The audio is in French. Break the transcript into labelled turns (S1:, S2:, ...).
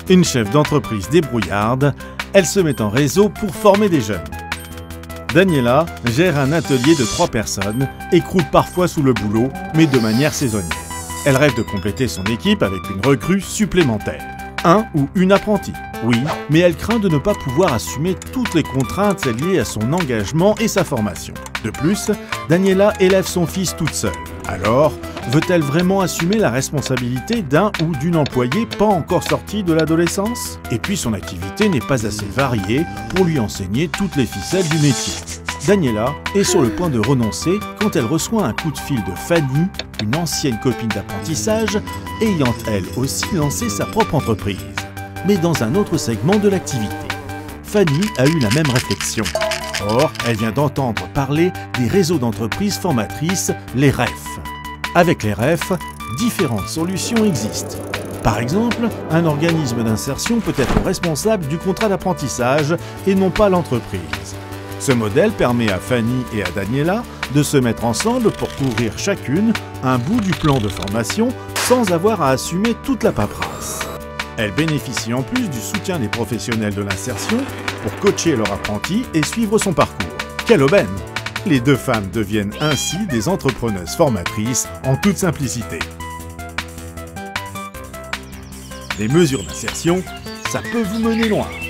S1: Une chef d'entreprise débrouillarde, elle se met en réseau pour former des jeunes. Daniela gère un atelier de 3 personnes et croule parfois sous le boulot, mais de manière saisonnière. Elle rêve de compléter son équipe avec une recrue supplémentaire. Un ou une apprentie, oui, mais elle craint de ne pas pouvoir assumer toutes les contraintes liées à son engagement et sa formation. De plus, Daniela élève son fils toute seule. Alors, veut-elle vraiment assumer la responsabilité d'un ou d'une employée pas encore sortie de l'adolescence? Et puis son activité n'est pas assez variée pour lui enseigner toutes les ficelles du métier. Daniela est sur le point de renoncer quand elle reçoit un coup de fil de Fanny, une ancienne copine d'apprentissage, ayant elle aussi lancé sa propre entreprise, mais dans un autre segment de l'activité. Fanny a eu la même réflexion. Or, elle vient d'entendre parler des réseaux d'entreprises formatrices, les REF. Avec les REF, différentes solutions existent. Par exemple, un organisme d'insertion peut être responsable du contrat d'apprentissage et non pas l'entreprise. Ce modèle permet à Fanny et à Daniela de se mettre ensemble pour couvrir chacune un bout du plan de formation sans avoir à assumer toute la paperasse. Elles bénéficient en plus du soutien des professionnels de l'insertion pour coacher leur apprenti et suivre son parcours. Quelle aubaine! Les 2 femmes deviennent ainsi des entrepreneuses formatrices en toute simplicité. Les mesures d'insertion, ça peut vous mener loin.